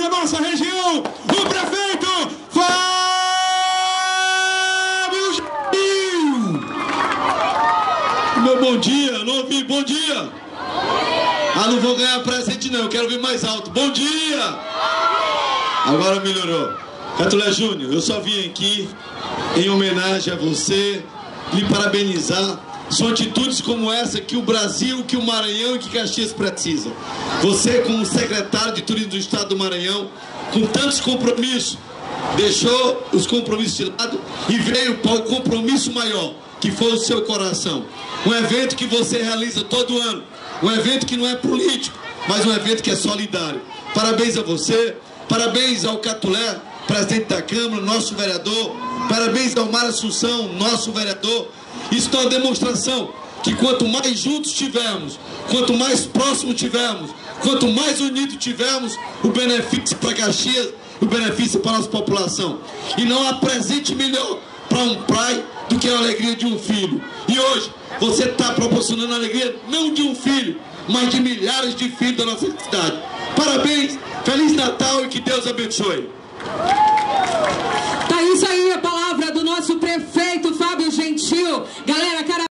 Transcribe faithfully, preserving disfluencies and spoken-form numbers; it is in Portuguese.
da nossa região, o prefeito Fábio Gentil. Meu bom dia, não ouvi, bom dia. Ah, não vou ganhar presente não, eu quero ouvir mais alto. Bom dia. Agora melhorou. Catulé Júnior, eu só vim aqui em homenagem a você, lhe parabenizar. São atitudes como essa que o Brasil, que o Maranhão e que Caxias precisa. Você, como secretário de Turismo do Estado do Maranhão, com tantos compromissos, deixou os compromissos de lado e veio para o compromisso maior, que foi o seu coração. Um evento que você realiza todo ano, um evento que não é político, mas um evento que é solidário. Parabéns a você, parabéns ao Catulé, presidente da Câmara, nosso vereador, parabéns ao Mar Assunção, nosso vereador. Isso é uma demonstração que quanto mais juntos tivermos, quanto mais próximos tivermos, quanto mais unidos tivermos, o benefício para Caxias, o benefício para a nossa população. E não há presente melhor para um pai do que a alegria de um filho. E hoje você está proporcionando a alegria não de um filho, mas de milhares de filhos da nossa cidade. Parabéns, Feliz Natal e que Deus abençoe. Tá isso aí a palavra do nosso prefeito Fábio Gentil. Galera, cara